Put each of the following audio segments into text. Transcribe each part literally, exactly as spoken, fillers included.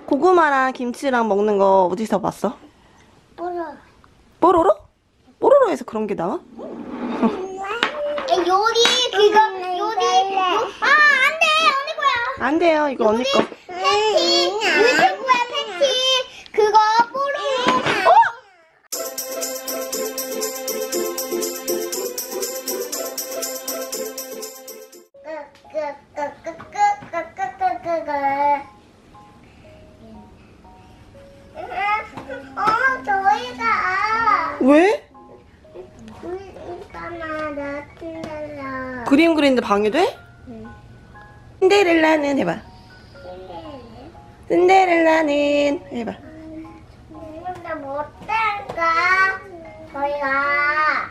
고구마랑 김치랑 먹는 거 어디서 봤어? 뽀로로. 뽀로로? 뽀로로에서 그런 게 나와? 요리 그거 요리. 아 안돼 언니 거야. 안 돼요. 이거 언니 거. 패티 우리 친구야 패티. 그거 뽀로로. 어? 어 저희가 왜? 있잖아 나 신데렐라. 그림 그리는데 방해돼? 응. 신데렐라는 해봐. 신데렐라는 해봐. 근데 못할까? 저희가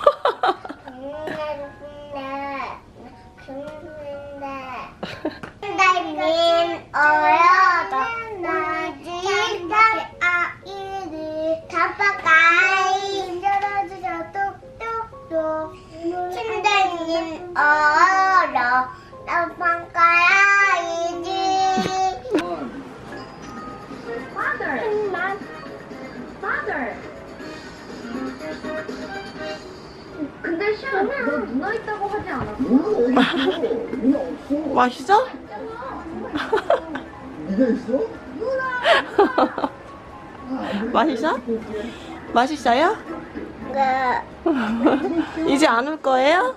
선생님 어려서 나지 아이들 가빠가이 열어주셔 뚝뚝뚝 선생님 어려 나방가야이지. Father. Father. 근데 시아, 너 누나 있다고 하지 않았어? 맛있어? 네가 있어? 맛있어? 맛있어요? 네. 이제 안 올 거예요?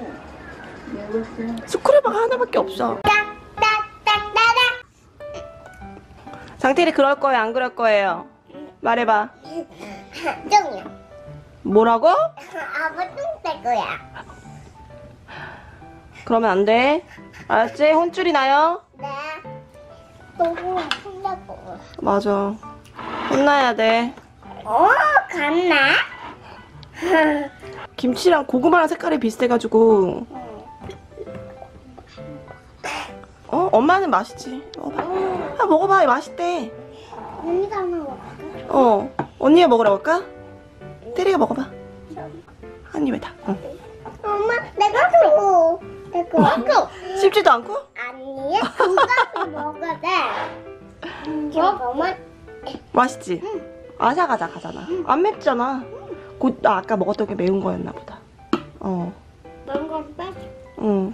스크래버가 하나밖에 없어. 딱딱딱딱딱. 장태리 그럴 거예요? 안 그럴 거예요? 말해봐. 똥이야. 뭐라고? 아빠 똥될 거야. 그러면 안 돼. 알았지? 혼쭐이 나요? 네. 너무 혼날 거야. 맞아. 혼나야 돼. 어, 갔나? 김치랑 고구마랑 색깔이 비슷해가지고. 어? 엄마는 맛있지. 먹어봐. 아, 먹어봐. 맛있대. 언니가 하나 먹을까? 어. 언니가 먹으라고 할까? 테리가 먹어봐. 한 입에 다. 응. 엄마, 내가 줘. 내가 줘. 씹지도 않고? 아니, 그거 먹어야 돼. 잠깐만. 맛있지? 아삭아삭하잖아. 안 맵잖아. 곧, 아, 아까 먹었던 게 매운 거였나 보다. 어. 뭔가 빼. 응.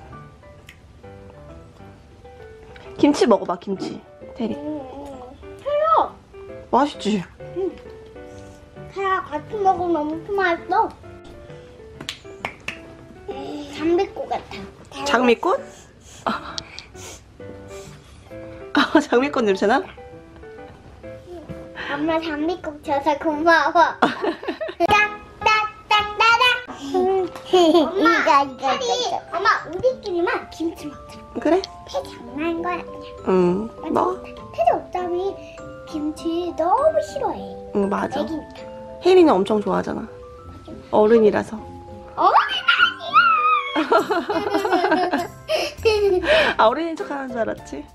김치 먹어봐, 김치. 테리. 해요. 맛있지? 해랑 같이 먹으면 엄청 맛있어. 장미꽃 같아. 장미꽃? 아, 장미꽃 냄새나? 엄마 장미꽃 줘서 고마워. 딱딱딱딱딱. 이거 이거 이거. 엄마 우리끼리만 김치 먹자. 그래? 폐 장난인 거야. 응. 먹어. 폐도 없다미 김치 너무 싫어해. 응, 맞아. 애기니까. 혜린이 엄청 좋아하잖아. 어른이라서. 어른 아니야. 아, 어른인 척 하는 줄 알았지?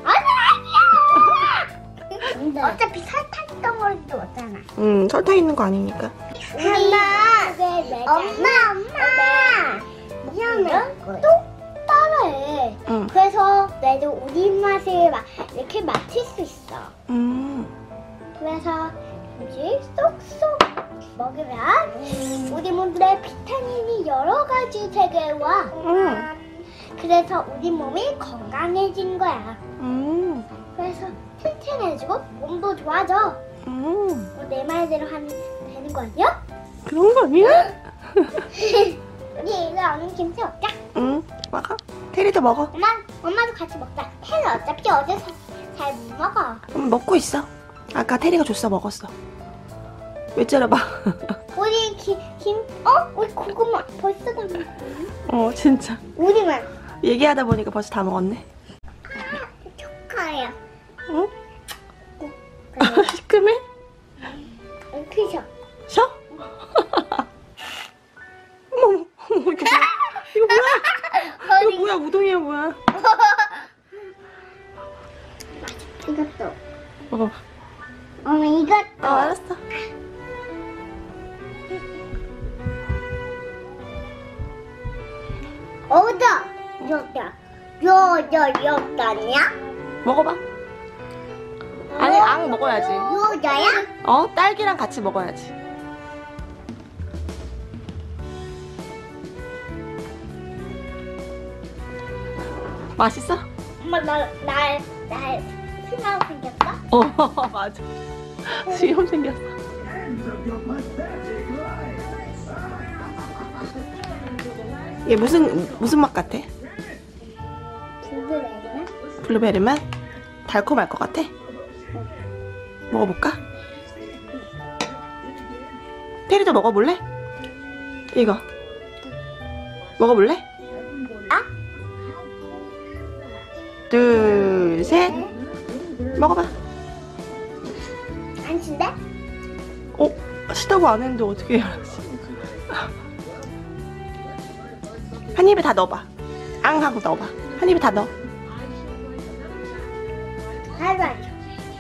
어른 아니야. 어차피 설탕 덩어리도 없잖아. 응, 설탕 있는 거 아니니까. 엄마, 엄마, 엄마. 미안해. 또 따라해. 응. 그래서 내도 우리 맛을 막 이렇게 맞출 수 있어. 음. 그래서 김치 쏙쏙 먹으면 우리 몸들의 비타민이 여러 가지 세계와 응. 그래서 우리 몸이 건강해진 거야. 음. 그래서 튼튼해지고 몸도 좋아져. 음. 뭐 내 말대로 하면 되는 거 아니야? 그런 거 아니야? 우리 이거 오늘 김치 먹자. 응. 먹어. 테리도 먹어. 엄마, 엄마도 같이 먹자. 혜는 어차피 어제서 잘 못 먹어. 음, 먹고 있어. 아까 테리가 줬어, 먹었어. 왜 째려봐? 우리 김, 김, 어? 우리 고구마 벌써 다 먹었네. 어, 진짜. 우리만. 얘기하다 보니까 벌써 다 먹었네. 초코야. 응? 시큼해? 피셔. 쉬어? 어머, 어머, 이거 뭐야? 이거 뭐야? 이거 뭐야? 우동이야, 뭐야? 이것도. 먹어봐. 어머, 이것도. 어, 알았어. 어다. 여기다. 여, 여, 여기 아니야? 먹어봐. 빵 먹어야지. 유자야? 어? 딸기랑 같이 먹어야지. 맛있어? 엄마 나날날 수염 생겼어? 어, 맞아. 수염 생겼어. 얘 무슨 무슨 맛 같아? 블루베리는? 블루베리 맛? 달콤할 것 같아? 먹어볼까? 테리도 먹어볼래? 이거 먹어볼래? 아? 둘, 셋. 먹어봐. 안 친데? 어? 시다고 안 했는데 어떻게 알았지? 한 입에 다 넣어봐. 앙 하고 넣어봐. 한 입에 다 넣어. 하루 안 줘.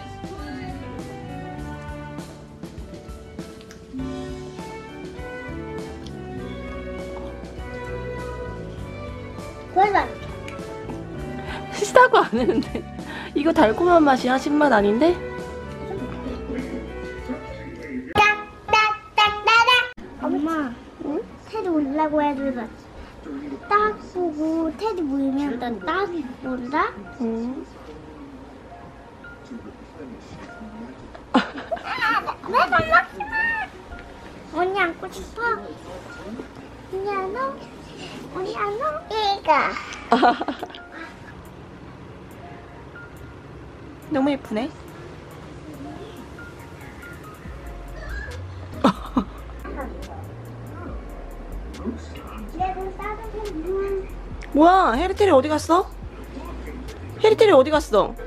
그래도 안 줘. 시다고 안 했는데 이거 달콤한 맛이야? 신맛 아닌데? 딱딱딱딱딱. 엄마, 응? 테디 올라고 해도 딱 보고 테디 보이면 난 딱 본다. 응. 왜 놀랍지 마. 언니 안고 싶어? 언니 안 와? 언니 안 와? 이가. 너무 예쁘네. 내가 싸는 물. 뭐야? 해리테리 어디 갔어? 해리테리 어디 갔어?